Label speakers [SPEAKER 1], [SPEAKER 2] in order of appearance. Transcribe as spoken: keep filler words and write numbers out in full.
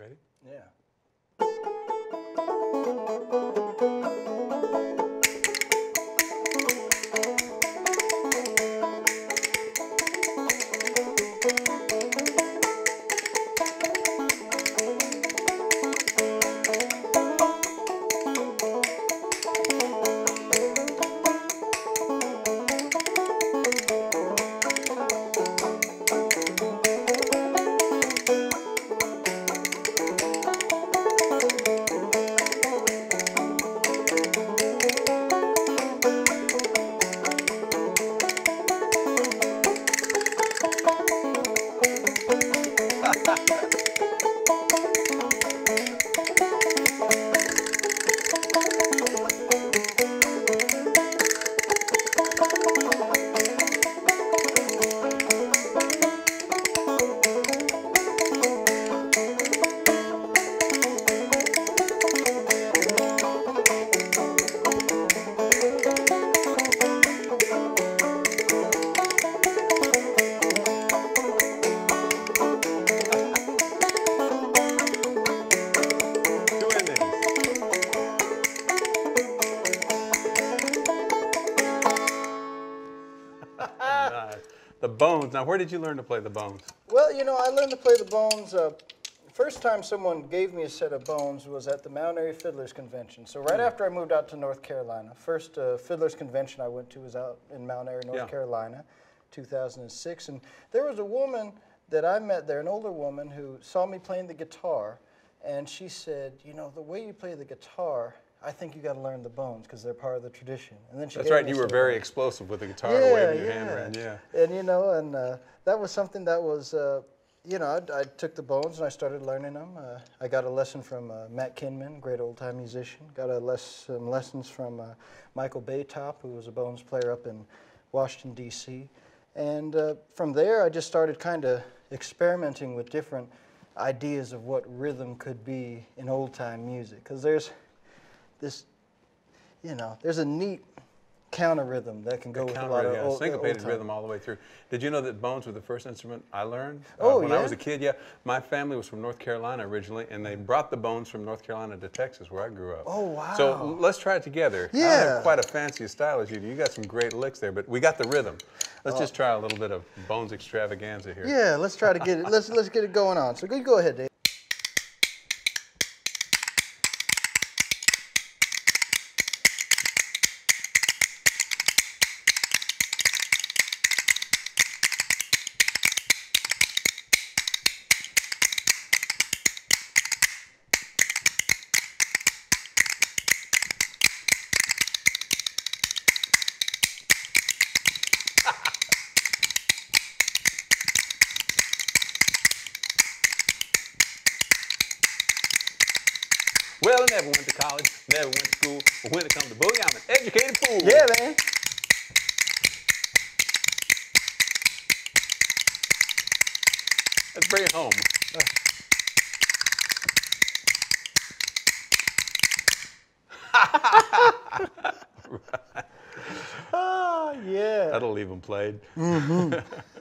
[SPEAKER 1] Ready?
[SPEAKER 2] Yeah.
[SPEAKER 1] The bones. Now, where did you learn to play the bones?
[SPEAKER 2] Well, you know, I learned to play the bones. Uh, first time someone gave me a set of bones was at the Mount Airy Fiddlers Convention. So right mm. after I moved out to North Carolina, first uh, Fiddlers Convention I went to was out in Mount Airy, North yeah. Carolina, two thousand six. And there was a woman that I met there, an older woman, who saw me playing the guitar, and she said, you know, the way you play the guitar, I think you got to learn the bones because they're part of the tradition. And then she
[SPEAKER 1] That's right. You were very explosive with the guitar,
[SPEAKER 2] yeah,
[SPEAKER 1] waving your
[SPEAKER 2] yeah.
[SPEAKER 1] hand around. Yeah.
[SPEAKER 2] And you know, and uh, that was something that was, uh, you know, I, I took the bones and I started learning them. Uh, I got a lesson from uh, Matt Kinman, great old time musician. Got a less some lessons from uh, Michael Baytop, who was a bones player up in Washington D C And uh, from there, I just started kind of experimenting with different ideas of what rhythm could be in old time music, because there's this, you know, there's a neat counter rhythm that can go with a lot of
[SPEAKER 1] yeah,
[SPEAKER 2] old,
[SPEAKER 1] syncopated
[SPEAKER 2] old
[SPEAKER 1] rhythm all the way through. Did you know that bones were the first instrument I learned?
[SPEAKER 2] Oh,
[SPEAKER 1] uh, when
[SPEAKER 2] yeah?
[SPEAKER 1] I was a kid, yeah. My family was from North Carolina originally, and they brought the bones from North Carolina to Texas, where I grew up.
[SPEAKER 2] Oh, wow.
[SPEAKER 1] So let's try it together.
[SPEAKER 2] Yeah.
[SPEAKER 1] I don't have quite a fancy style as you do. You got some great licks there, but we got the rhythm. Let's oh. just try a little bit of bones extravaganza here.
[SPEAKER 2] Yeah, let's try to get it. Let's let's get it going on. So go, go ahead, Dave.
[SPEAKER 1] Well, I never went to college, never went to school, but when it comes to boogie, I'm an educated fool.
[SPEAKER 2] Yeah, man.
[SPEAKER 1] Let's bring it home.
[SPEAKER 2] Oh, yeah.
[SPEAKER 1] That'll leave them played.
[SPEAKER 2] Mm-hmm.